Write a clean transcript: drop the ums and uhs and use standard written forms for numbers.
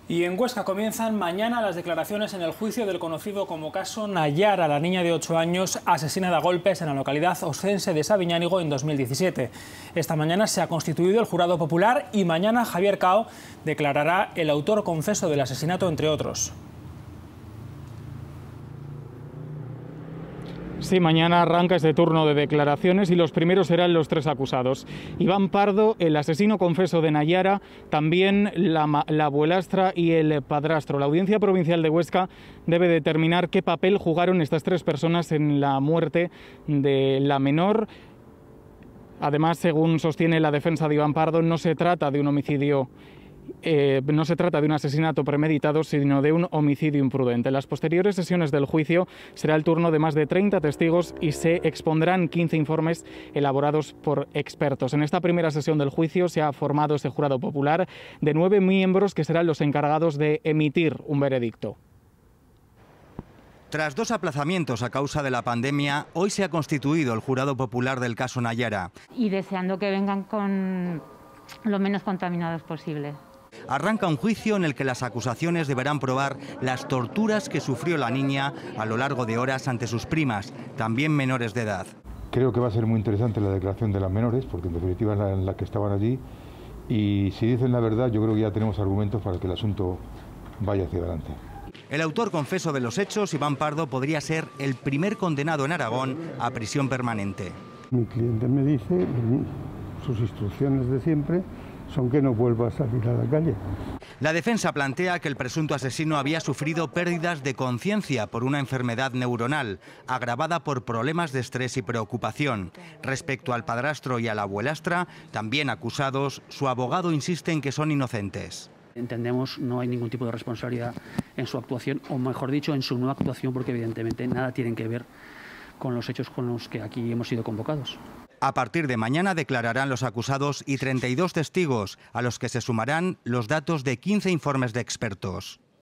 Y en Huesca comienzan mañana las declaraciones en el juicio del conocido como caso Nayara, la niña de 8 años asesinada a golpes en la localidad oscense de Sabiñánigo en 2017. Esta mañana se ha constituido el jurado popular y mañana Javier Cao declarará el autor confeso del asesinato, entre otros. Sí, mañana arranca este turno de declaraciones y los primeros serán los 3 acusados. Iván Pardo, el asesino confeso de Nayara, también la abuelastra y el padrastro. La Audiencia Provincial de Huesca debe determinar qué papel jugaron estas 3 personas en la muerte de la menor. Además, según sostiene la defensa de Iván Pardo, no se trata de un homicidio. No se trata de un asesinato premeditado, sino de un homicidio imprudente. En las posteriores sesiones del juicio será el turno de más de 30 testigos y se expondrán 15 informes elaborados por expertos. En esta primera sesión del juicio se ha formado este jurado popular de 9 miembros que serán los encargados de emitir un veredicto. Tras 2 aplazamientos a causa de la pandemia, hoy se ha constituido el jurado popular del caso Nayara. Y deseando que vengan con lo menos contaminados posible. Arranca un juicio en el que las acusaciones deberán probar las torturas que sufrió la niña a lo largo de horas ante sus primas, también menores de edad. Creo que va a ser muy interesante la declaración de las menores, porque en definitiva es la que estaban allí, y si dicen la verdad yo creo que ya tenemos argumentos para que el asunto vaya hacia adelante. El autor confeso de los hechos, Iván Pardo, podría ser el primer condenado en Aragón a prisión permanente. Mi cliente me dice, sus instrucciones de siempre son que no vuelva a salir a la calle. La defensa plantea que el presunto asesino había sufrido pérdidas de conciencia por una enfermedad neuronal, agravada por problemas de estrés y preocupación. Respecto al padrastro y a la abuelastra, también acusados, su abogado insiste en que son inocentes. Entendemos no hay ningún tipo de responsabilidad en su actuación, o mejor dicho, en su no actuación, porque evidentemente nada tienen que ver con los hechos con los que aquí hemos sido convocados. A partir de mañana declararán los acusados y 32 testigos, a los que se sumarán los datos de 15 informes de expertos.